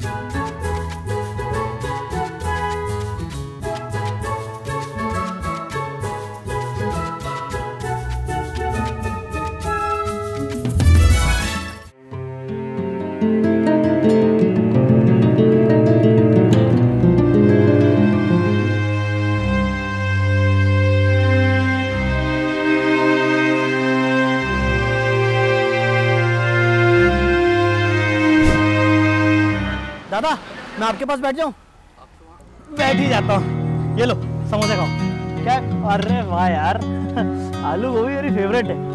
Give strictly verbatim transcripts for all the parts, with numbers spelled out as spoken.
दादा, मैं आपके पास बैठ जाऊं? बैठ ही जाता हूँ। ये लो समोसे खाओ। क्या? अरे वाह यार, आलू गोभी मेरी फेवरेट है।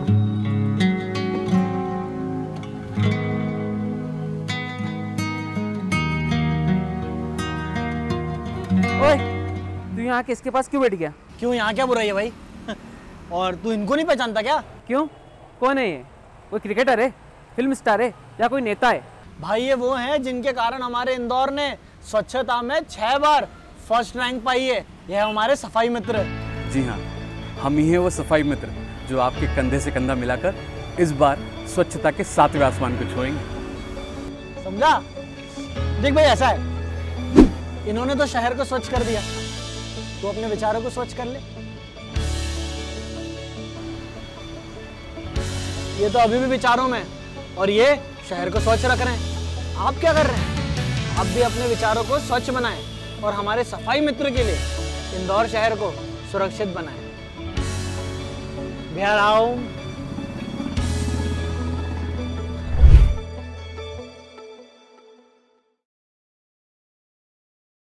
ओए, तू यहाँ किसके पास क्यों बैठ गया? क्यों, यहाँ क्या बुराई है भाई? और तू इनको नहीं पहचानता क्या? क्यों, कौन है ये? कोई क्रिकेटर है, फिल्म स्टार है या कोई नेता है? भाई ये वो हैं जिनके कारण हमारे इंदौर ने स्वच्छता में छह बार फर्स्ट रैंक पाई है। यह हमारे सफाई मित्र। जी हाँ, हम ही हैं वो सफाई मित्र जो आपके कंधे से कंधा मिलाकर इस बार स्वच्छता के सातवें आसमान को छुएंगे। समझा? देख भाई, ऐसा है, इन्होंने तो शहर को स्वच्छ कर दिया, तो अपने विचारों को स्वच्छ कर ले। ये तो अभी भी विचारों में, और ये शहर को स्वच्छ रख रहे हैं। आप क्या कर रहे हैं? आप भी अपने विचारों को स्वच्छ बनाएं और हमारे सफाई मित्र के लिए इंदौर शहर को सुरक्षित बनाएं। बिहार आओ।